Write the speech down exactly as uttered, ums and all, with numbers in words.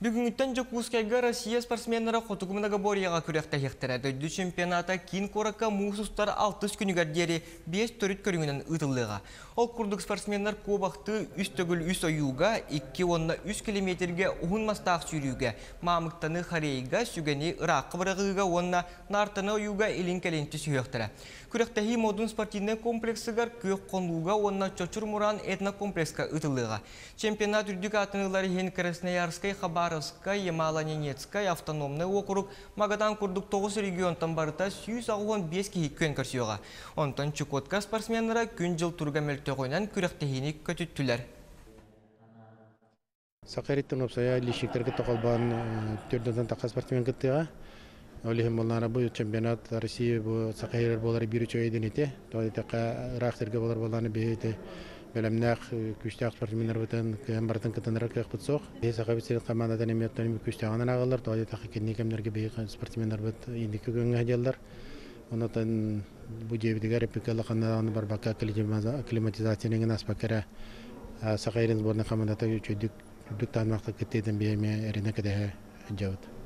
Бүгүнгүттен Жокускайга Россия спортсменнары Хотугумнага Борияга күрәктә хектара дөйдү чемпионата кин коракка мусустар алтыс күнүгәр дери беш төрүт көрүнгөнөн ытылыга. Ол курдук спортсменнар кубакты үстөгүл үс оюга, икки онна үс километрге ухун мастак сүйрүүгө, мамыктаны харейга, сүгени ыракка барыгыга онна нартаны оюга илин-келенти сүйөктөрө. Күрәктәһи модун спортивный комплексыгар көк конууга онна Чочур Муран этнокомплекска ытылыга. Чемпионат үрдүк атынылары хен Красноярскай, Хабаровскай, Ямало-Ненецкай, автономный округ, Магадан курдук тогуз регионтан барыта жүз он беш кихи көн көрсөйга. Онтон Чукотка спортсменнары күн жыл турга мөлтөгөнөн күрәктәһини көтүттүләр. Сакариттен опсая лишиктерге тоқалбан төрдөн такка спортсмен кыттыга. Олихим болнара бу чемпионат Россия бу сакайрар болары бир үч айдан ите. Тоды такка рахтерге болар боланы бейте. Белемнәк күчтәк спортсменнар бүтән кем бартын кытынрак кыпсок. Бе сакабитсен командадан эметтен күчтәгән агалар, тоды такка кенникемнәргә бей спортсменнар бит инде күгөнгә җаллар. Онотан бу җебидәге репикалы каналны бар бака климатизациянең аспектлары сакайрын сборная командада үчүдүк дүк танмакта кеттеден бейме эрене кеде җавыт.